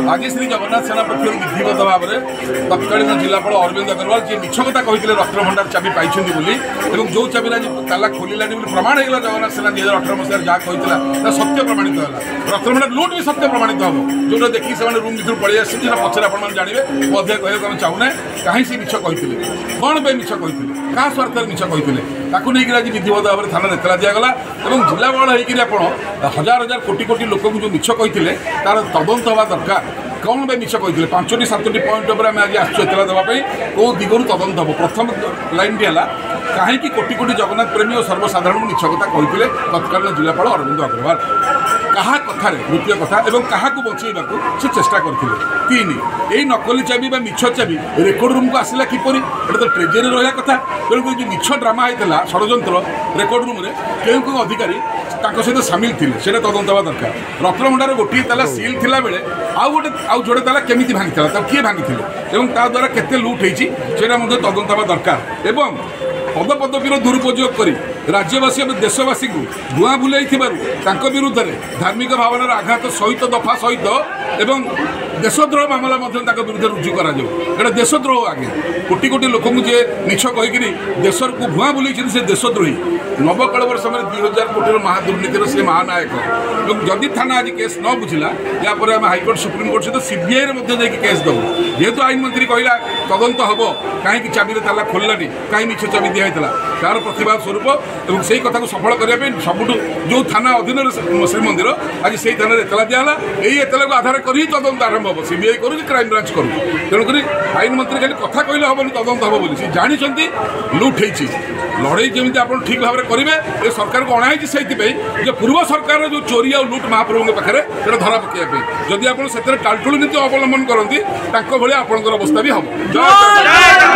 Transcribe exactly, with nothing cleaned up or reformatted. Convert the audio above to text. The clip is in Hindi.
आज श्री जगन्नाथ सेना पक्ष विधिवत भाव में तत्कालीन जिलापाल अरविंद अग्रवाल जी मिछ कथा कहते रत्नभंडार चाबी पाई जो चाबी आज ताला खोलानी प्रमाण होगा जगन्नाथ सेना दुई हजार अठर मसीह जहाँ कहता सत्य प्रमाणित है रत्नभंडार लुट भी सत्य प्रमाणित हम जो देखिए से रूम भर पलि आस पचर आप जानवे वो अधिक कहना आम चाहूना कहीं से मिछ कहते कौन पे मिछ कहते क्या स्वार्थ मिछ कहते नहीं आज विधिवत भाव में थाना एतला दिगला और जिलापाल होकर हजार हजार कोटी कोटी लोक जो मिछ कहते तार तदंत हवा दरकार कौन भाई मिछ कहते पांचटी सातटी पॉइंट उपर आम आज आसू एतला देवाई कौ दिगरू तदंत हम प्रथम लाइन टी है कहीं कोटी कोटी जगन्नाथ प्रेमी और सर्वसाधारण मिछ कथा कहते तत्कालीन जिलापाल अरविंद अग्रवाल क्या कथार द्वितीय कथा और क्या बचेगा से चेष्टा करते तीन यही नकली चाबी मिछ चाबी रेकर्ड रूम को आसला किपरि एटा तो ट्रेजेरी रहा कथा तेणुक जो मिछ ड्रामा होता षड्यंत्र रेकर्ड रूम में केउ केउ अधिकारी सहित सामिल थे से तदंत हवा दरकार रत्नभंडार गोटे ताला सिल थिला बेले आउ गोटे आउ जोड़े ताला केमिति भांगी किए भांगी ता द्वारा केते लुट होती तदंत हवा दरकार एवं पद पदवीर दुरुपयोग कर राज्यवासी और देशवासी को धुआं बुलाई विरुद्ध में धार्मिक भावनार आघात सहित दफा सहित एवं देशद्रोह मामला विरुद्ध रुजु कर देशद्रोह आगे कोटी कोटी लोक जे मिछ कहीकि देश को भुआ बुलाई से देशद्रोही नवकलवर समय दुई हजार कोटी महादुर्नीतिर से महानायक जदि थाना आज केस न बुझिला यापर आम हाइकोर्ट सुप्रीमकोर्ट सहित सीबीआई केस दबू जेहेतु आईन मंत्री कहला तदंत हम कहीं चाबी ताला खोललानी कहीं मिछ चाबी दिखाई तार प्रतिवाद स्वरूप और से कथा को सफल करने सबुठ जो थाना अधीन श्रीमंदिर आज से थाना एतला दिहला यही एतला को आधार कर तदंत आरंभ हम सीबीआई करू क्राइम ब्रांच करू तेणुक आईन मंत्री खाली कथा कहले हम तदंत हम बोली सी जानते लुट होती लड़ई जमी आप ठीक भाव में करेंगे ये सरकार को अणाई से पूर्व सरकार जो चोरी और लुट महाप्रभु पाखे धरा पकड़ापी जदि आप टालटुल नीति अवलम्बन करती भाई आपंकर अवस्था भी हम।